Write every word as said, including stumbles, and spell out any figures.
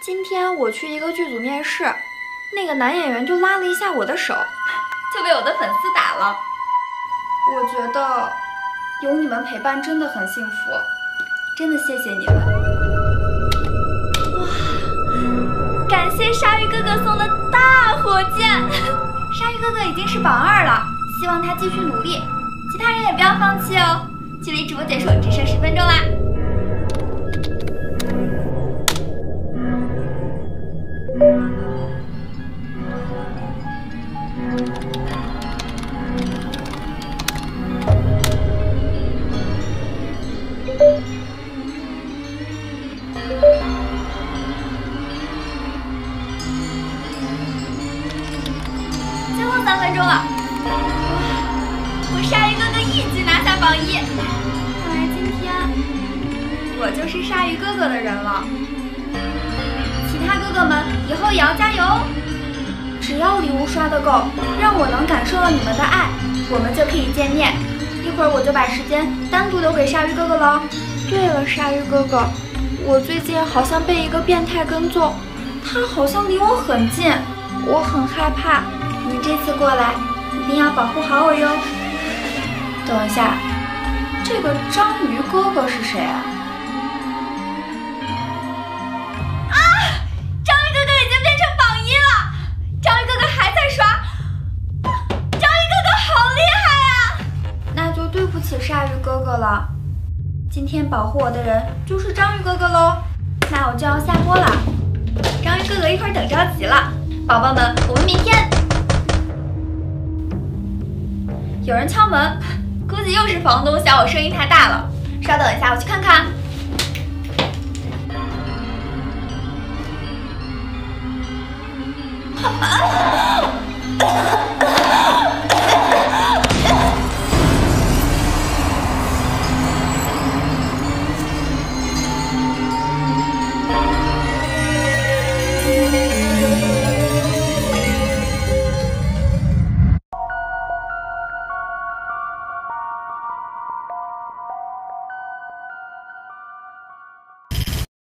今天我去一个剧组面试，那个男演员就拉了一下我的手， 就被我的粉丝打了。 我觉得有你们陪伴真的很幸福，真的谢谢你们。哇，感谢鲨鱼哥哥送的大火箭！鲨鱼哥哥已经是榜二了，希望他继续努力，其他人也不要放弃哦。距离直播结束只剩十分钟啦。最后三分钟了，我鲨鱼哥哥一举拿下榜一，看来今天我就是鲨鱼哥哥的人了。其他哥哥们以后也要加油哦！只要礼物刷得够，让我能感受到你们的爱，我们就可以见面。一会儿我就把时间单独留给鲨鱼哥哥了。对了，鲨鱼哥哥，我最近好像被一个变态跟踪，他好像离我很近，我很害怕。你这次过来一定要保护好我哟。等一下，这个章鱼哥哥是谁啊？啊！章鱼哥哥已经变成榜一了，章鱼哥哥还在刷，章鱼哥哥好厉害啊！那就对不起鲨鱼哥哥了，今天保护我的人就是章鱼哥哥喽。那我就要下播了，章鱼哥哥一会儿等着急了，宝宝们，我们明天。有人敲门，估计又是房东嫌我声音太大了。稍等一下，我去看看。啊